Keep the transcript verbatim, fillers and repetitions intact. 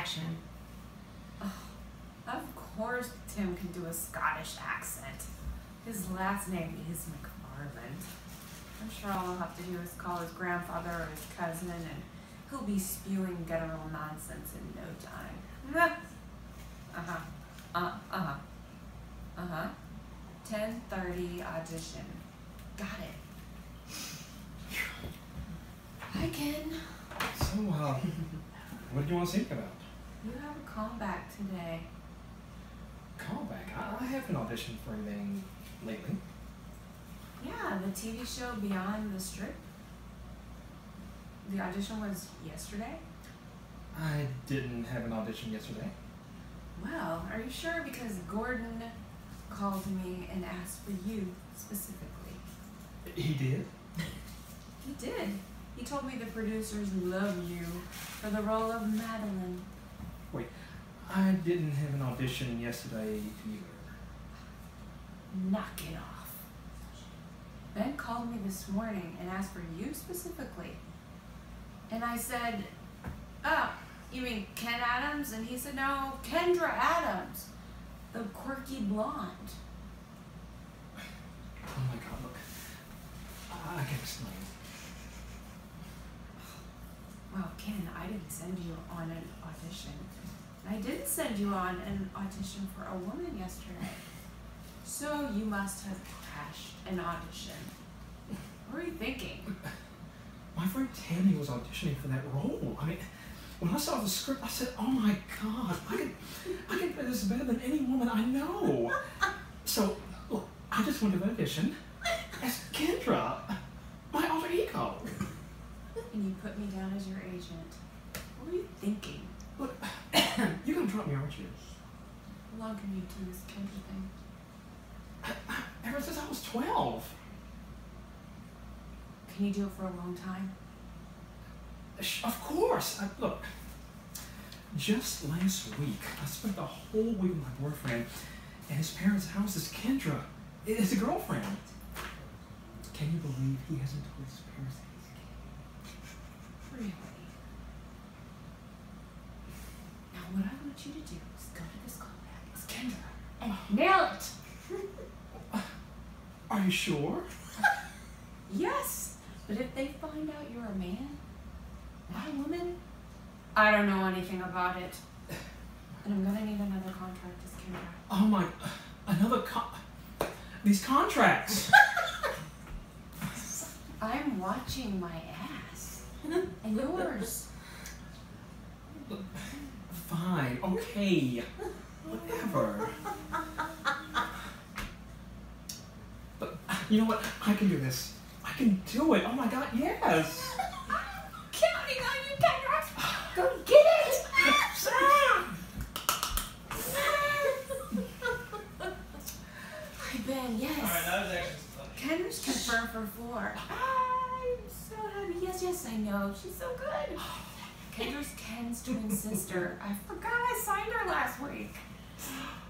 action. Oh, of course Tim can do a Scottish accent. His last name is McFarland. I'm sure all he'll have to do is call his grandfather or his cousin, and he'll be spewing guttural nonsense in no time. Uh-huh. Uh, uh-huh. Uh-huh. ten thirty audition. Got it. Hi, Ken. So, uh, what do you want to speak about? You have a callback today. Callback? I, I haven't auditioned for anything lately. Yeah, the T V show Beyond the Strip. The audition was yesterday? I didn't have an audition yesterday. Well, are you sure? Because Gordon called me and asked for you specifically. He did? He did. He told me the producers love you for the role of Madeline. Wait, I didn't have an audition yesterday either. Knock it off. Ben called me this morning and asked for you specifically. And I said, oh, you mean Ken Adams? And he said, no, Kendra Adams, the quirky blonde. Oh my god, look. I, I can explain. Well, Ken, I didn't send you on an audition. I did send you on an audition for a woman yesterday. So you must have crashed an audition. What were you thinking? My friend Tammy was auditioning for that role. I mean, when I saw the script, I said, oh my god, I can, I can play this better than any woman I know. So, look, I just went to the audition as Kendra, my alter ego. And you put me down as your agent. What were you thinking? Look, you're gonna drop me, aren't you? How long can you do this Kendra thing? Ever since I was twelve. Can you do it for a long time? Of course. I, look, just last week, I spent the whole week with my boyfriend at his parents' house as Kendra, his girlfriend. Can you believe he hasn't told his parents that he's gay? Really? Now what I want you to do is go to this callback as Kendra and nail it! Are you sure? Yes! But if they find out you're a man, not a woman, I don't know anything about it. And I'm gonna need another contract as Kendra. Oh my, another con- these contracts. I'm watching my ass. And yours. Fine, okay, whatever. But you know what? I can do this. I can do it. Oh my god, yes. Counting on you, Kendra. Go get it. Hi, Ben. Yes. All right, that was actually funny. Kendra's confirmed for four. I'm so happy. Yes, yes, I know. She's so good. Kendra's Ken's twin sister. I forgot I signed her last week.